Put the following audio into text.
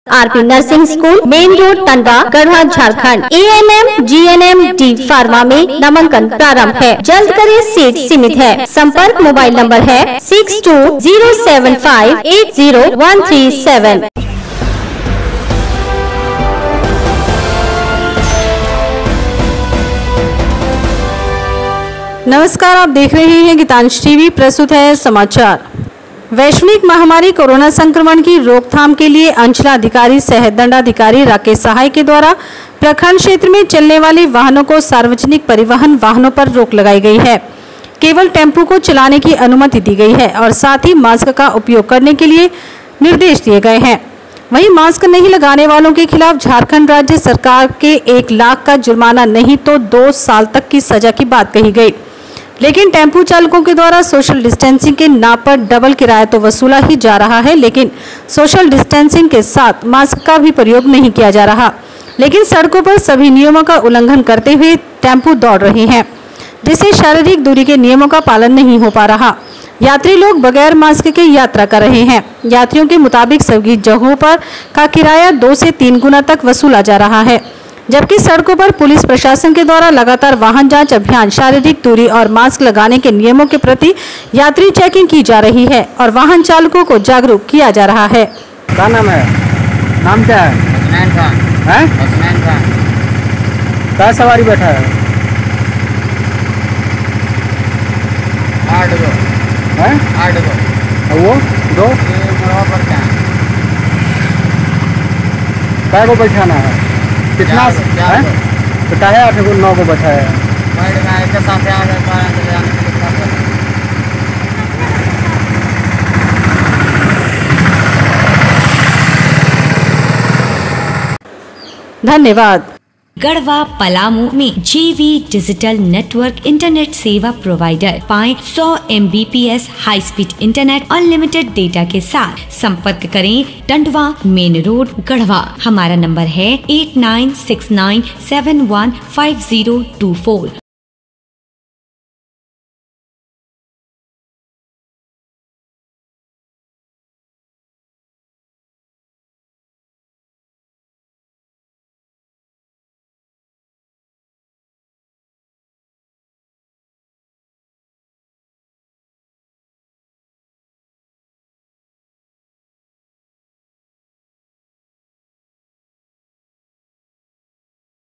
RP nursing school, main road, Tandwa, Garhwa, Jharkhand. ANM, GNM, D pharma में नामांकन प्रारंभ है। जल्द करें, सीट सीमित है। संपर्क मोबाइल नंबर है 6207580137। नमस्कार, आप देख रहे हैं गीतांश टीवी। प्रस्तुत है समाचार। वैश्विक महामारी कोरोना संक्रमण की रोकथाम के लिए अंचलाधिकारी सह दंडाधिकारी राकेश सहाय के द्वारा प्रखंड क्षेत्र में चलने वाले वाहनों को सार्वजनिक परिवहन वाहनों पर रोक लगाई गई है। केवल टेम्पो को चलाने की अनुमति दी गई है और साथ ही मास्क का उपयोग करने के लिए निर्देश दिए गए हैं। वहीं मास्क नहीं लगाने वालों के खिलाफ झारखंड राज्य सरकार के 1 लाख का जुर्माना नहीं तो 2 साल तक की सजा की बात कही गई। लेकिन टेम्पो चालकों के द्वारा सोशल डिस्टेंसिंग के नाम पर डबल किराया तो वसूला ही जा रहा है, लेकिन सोशल डिस्टेंसिंग के साथ मास्क का भी प्रयोग नहीं किया जा रहा। लेकिन सड़कों पर सभी नियमों का उल्लंघन करते हुए टेम्पो दौड़ रहे हैं, जिससे शारीरिक दूरी के नियमों का पालन नहीं हो पा रहा। यात्री लोग बगैर मास्क के यात्रा कर रहे हैं। यात्रियों के मुताबिक सभी जगहों पर का किराया 2 से 3 गुना तक वसूला जा रहा है, जबकि सड़कों पर पुलिस प्रशासन के द्वारा लगातार वाहन जांच अभियान, शारीरिक दूरी और मास्क लगाने के नियमों के प्रति यात्री चेकिंग की जा रही है और वाहन चालकों को जागरूक किया जा रहा है। क्या नाम है? नाम क्या है? उस्मान खान। हैं? उस्मान खान। क्या सवारी बैठा है? 8 गो। हैं? 8 गो। और वो 2? ये मोड़वा पर क्या? कै को बैठाना है? कितना? 4 हैं? तो क्या है 8 को 9 को बैठा है? बैठ गए एक साथ आ गए, बाहर चले जाने के लिए साथ। धन्यवाद। गढ़वा पलामू में JV डिजिटल नेटवर्क इंटरनेट सेवा प्रोवाइडर पाएं 100 Mbps high speed internet unlimited data के साथ। संपर्क करें टंडवा, मेन रोड, गढ़वा। हमारा नंबर है 8969715024